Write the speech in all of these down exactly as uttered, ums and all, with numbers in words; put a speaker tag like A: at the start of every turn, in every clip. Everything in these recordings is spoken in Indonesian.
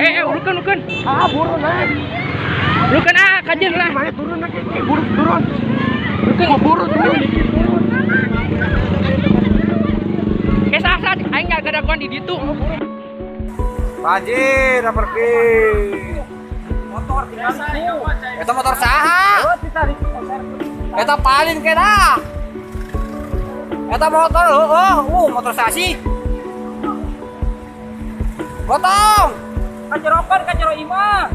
A: Eh, eh, urukan, urukan.
B: Ah, burun naik.
A: Urukan ah, kajian lah.
B: Mana turun lagi? Burun, turun. Urukan, oh, burun turun.
A: Kayak saat aing enggak ada kon di ditu.
B: Banjir, pergi. Motor tinggalku. Eta motor saha? Eta paling kena. Eta motor, oh, uh, motor sasi. Potong. Kacerokan, kacero ima.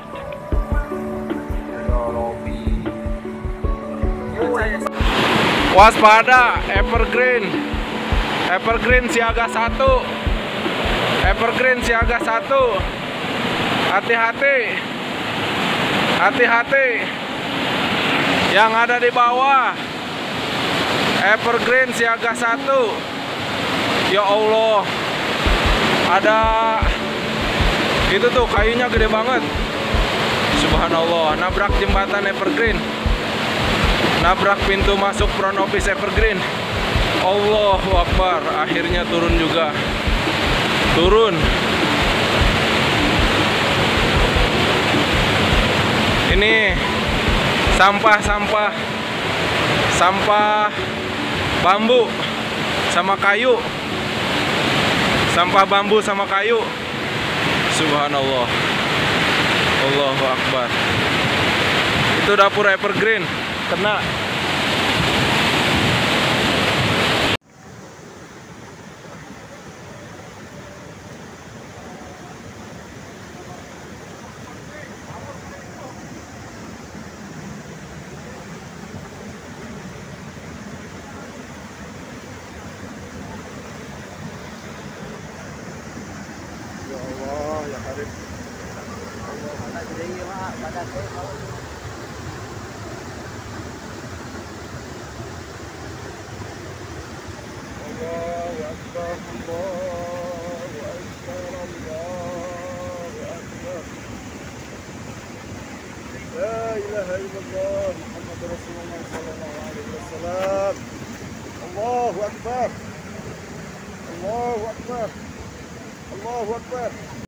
C: Waspada, Evergreen. Evergreen siaga satu. Evergreen siaga satu. Hati-hati. Hati-hati. Yang ada di bawah. Evergreen siaga satu. Ya Allah. Ada itu tuh kayunya gede banget. Subhanallah, nabrak jembatan Evergreen. Nabrak pintu masuk front office Evergreen. Allahu Akbar, akhirnya turun juga. Turun. Ini sampah-sampah sampah bambu sama kayu. Sampah bambu sama kayu. Subhanallah. Allahu Akbar. Itu dapur Evergreen kena. Ya Allah, ya Karim. Allahu Akbar, Allahu Akbar, Allahu Akbar. La ilaha illallah Muhammad Rasulullah sallallahu alaihi wasallam. Allahu Akbar. Allahu Akbar. Allahu Akbar.